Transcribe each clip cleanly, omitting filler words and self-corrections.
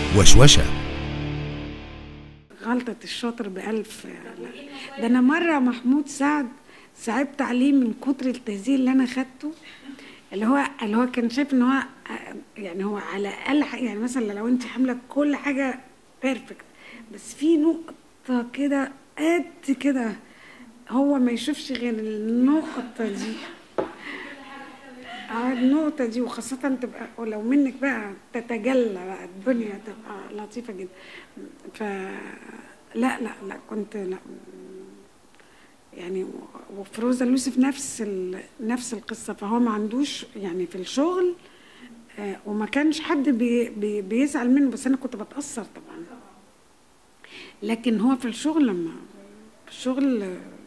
وشوشة. غلطة الشاطر بألف. ده أنا مرة محمود سعد صعبت عليه من كتر التهزيء اللي أنا خدته، اللي هو كان شايف إن هو يعني هو على الأقل يعني مثلا لو أنت حاملة كل حاجة بيرفكت، بس في نقطة كده قد كده هو ما يشوفش غير النقطة دي. النقطة دي، وخاصة تبقى ولو منك بقى تتجلى بقى الدنيا تبقى لطيفة جدا. لا لا لا كنت لا يعني. وفروزة يوسف نفس القصة، فهو ما عندوش يعني في الشغل وما كانش حد بيزعل منه، بس أنا كنت بتأثر طبعا. لكن هو في الشغل لما في الشغل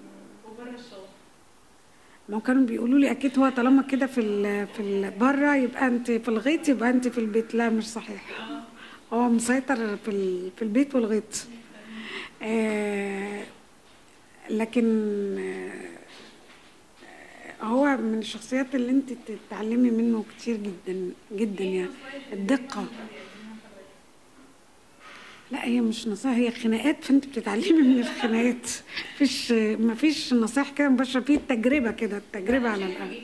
ما كانوا بيقولوا لي اكيد هو طالما كده في بره يبقى انت في الغيط يبقى انت في البيت. لا مش صحيح، هو مسيطر في البيت والغيط. لكن هو من الشخصيات اللي انت تتعلمي منه كتير جدا جدا، يعني الدقة. لا هي مش نصائح، هي خناقات، فانت بتتعلمي من الخناقات. مفيش نصائح كده مباشرة، فيه التجربة كده، التجربة على الأقل.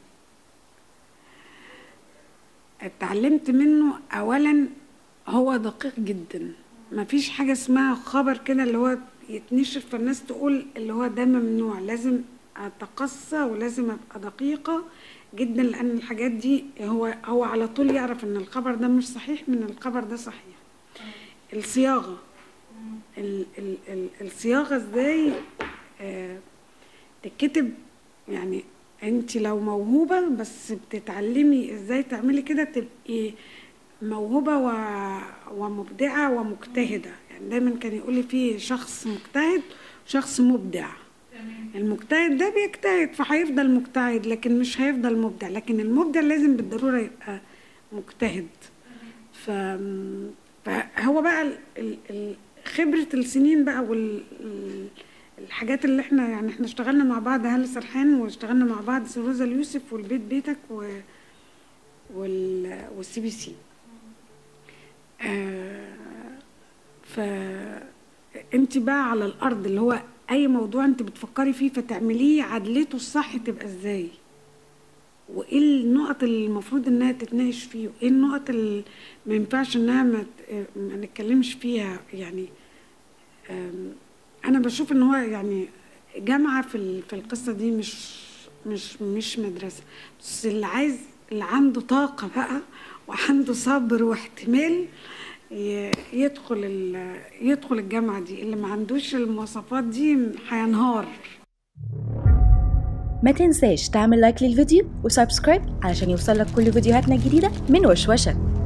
اتعلمت منه أولا هو دقيق جدا، مفيش حاجة اسمها خبر كده اللي هو يتنشر فالناس تقول اللي هو ده ممنوع. لازم أتقصى ولازم أبقى دقيقة جدا، لأن الحاجات دي هو على طول يعرف إن الخبر ده مش صحيح من الخبر ده صحيح. الصياغة الصياغة ازاي تكتب، يعني انت لو موهوبة بس بتتعلمي ازاي تعملي كده تبقي موهوبة ومبدعة ومجتهدة. يعني دايما كان يقولي فيه شخص مجتهد وشخص مبدع. المجتهد ده بيجتهد فهيفضل مجتهد لكن مش هيفضل مبدع، لكن المبدع لازم بالضرورة يبقى مجتهد. فهو بقى خبرة السنين بقى والحاجات اللي احنا اشتغلنا مع بعض هالة سرحان، واشتغلنا مع بعض فروزة يوسف والبيت بيتك والسي بي سي. فانت بقى على الارض اللي هو اي موضوع انت بتفكري فيه فتعمليه عدلته الصح تبقى ازاي، وايه النقط اللي المفروض انها تتناقش فيه، وايه النقط اللي ما ينفعش انها ما نتكلمش فيها. يعني انا بشوف ان هو يعني جامعة في القصة دي، مش مدرسة. بس اللي عنده طاقة بقى وعنده صبر واحتمال يدخل الجامعة دي. اللي ما عندوش المواصفات دي هينهار. ما تنساش تعمل لايك للفيديو وسبسكرايب علشان يوصلك كل فيديوهاتنا الجديدة من وشوشة.